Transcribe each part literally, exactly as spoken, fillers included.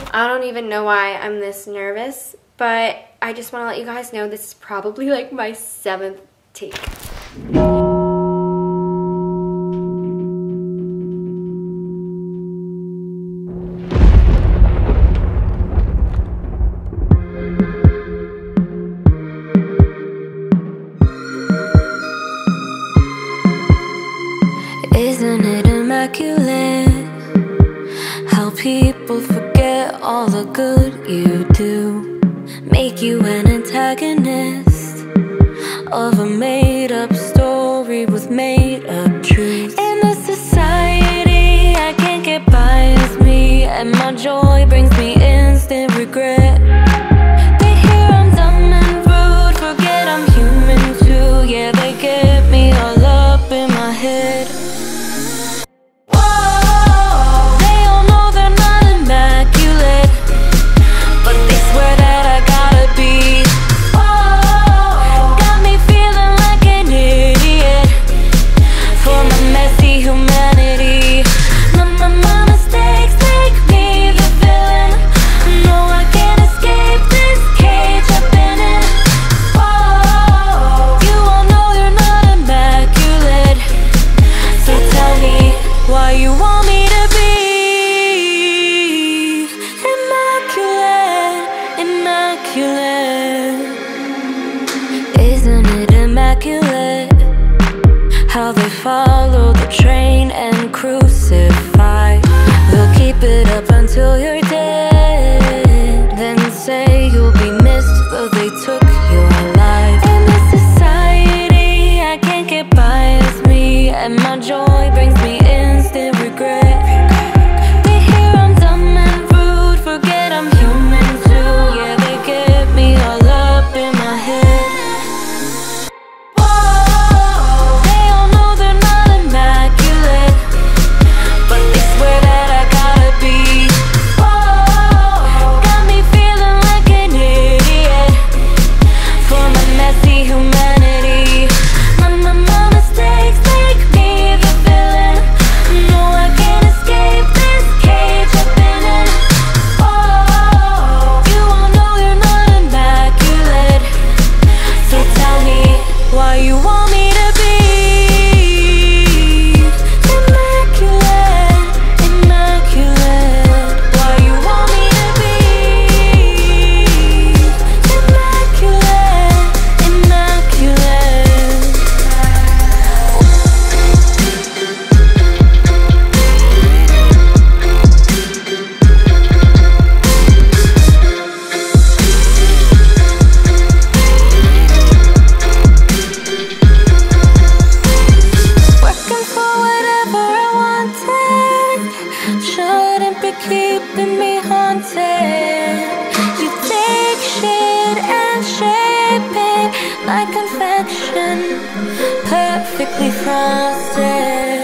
I don't even know why I'm this nervous, but I just want to let you guys know this is probably like my seventh take. Isn't it immaculate how people forget all the good you do, make you an antagonist of a made-up story with made-up truths? In this society I can't get by as me, and my joy brings me instant regret. They hear I'm dumb and rude, forget I'm human too. Yeah, they get me all up in my head. Isn't it immaculate how they follow the train and crucify? They'll keep it up until you're dead, then say you'll be missed though they took your life. In this society I can't get by as me, and my joy brings me instant regret. They hear I'm dumb and rude, forget I'm human too. Yeah, they get me all up in my head. Keeping me haunted. You take shit and shape it like confection, perfectly frosted.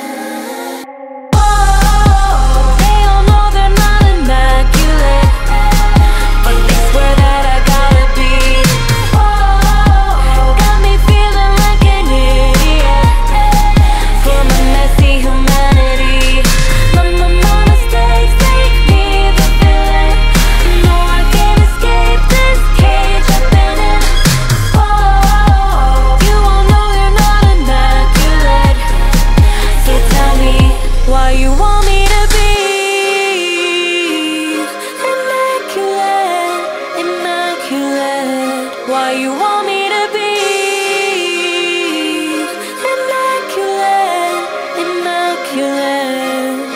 Why you want me to be immaculate, immaculate.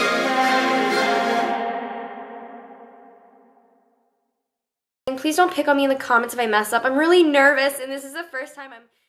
Please don't pick on me in the comments if I mess up. I'm really nervous, and this is the first time I'm